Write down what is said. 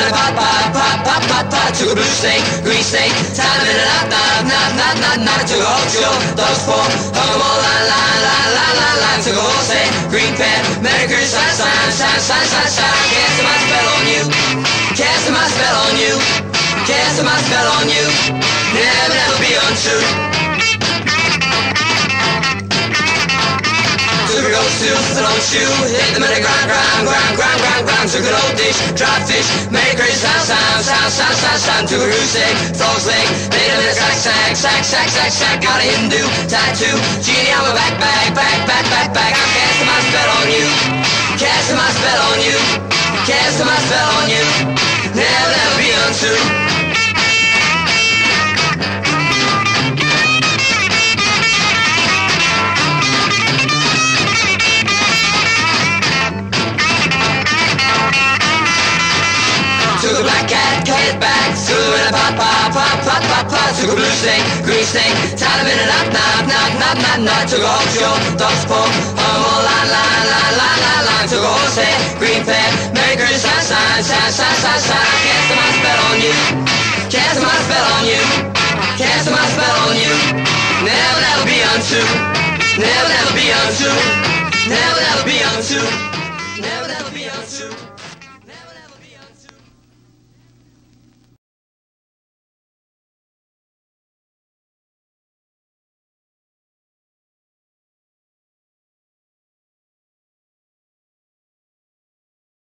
in a pot. Took a blue snake, green snake, tied him in a knot. Took a whole show, those four, hung them all line. Took a horse head, green pen, Merry Christmas, sign. Casting my spell on you, casting my spell on you, casting my spell on you. Never be untrue. Took a ghost too, an old shoe, hit them in the grind. Took an old dish, dry fish, Merry Christmas, sound. Took a goose egg, frog's leg, laid them in a sack. Got a Hindu tattoo, genie on my back. I'm casting my spell on you, casting my spell on you, casting my spell on you. Never be untrue. Took a black cat, cut it back, threw him in a pot. Took a blue snake, green snake, tied him in a knot. Took a whole show, dog's paw, hung them all line. Took a horse head, green pen, Merry Christmas, sign. Casting my spell on you, casting my spell on you, casting my spell on you. Never be untrue, never be untrue, never be untrue.